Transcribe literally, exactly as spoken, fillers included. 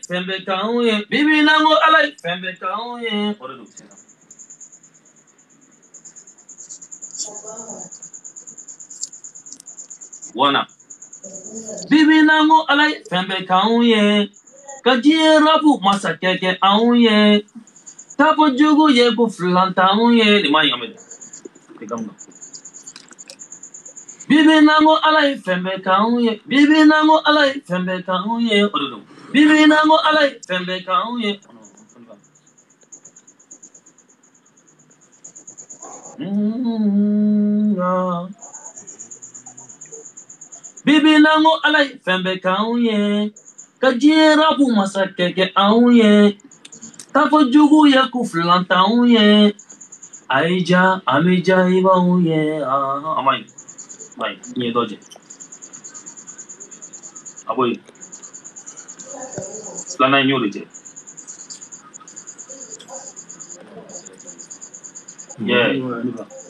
fembe kauye. Bibi nango alai fembe kauye. Ora do. Wana. Bibi nango alai fembe kauye. Kajira bu masakeke auye. Tapo jugu ye bu flanta auye. Di mai amede. Tikamno. Bibi nango alai fembe kauye. Bibi nango alai fembe kauye. Ora do. Bibi nango alai fembe kauye. Bibi nango alai fembe kauye. Kajira bu masakeke auye. Tapo jugu ye ku flanta auye. Aija amija iba auye. Ah, amai. Mai, ni doje. Aboy. Lana nyole je. Yeah.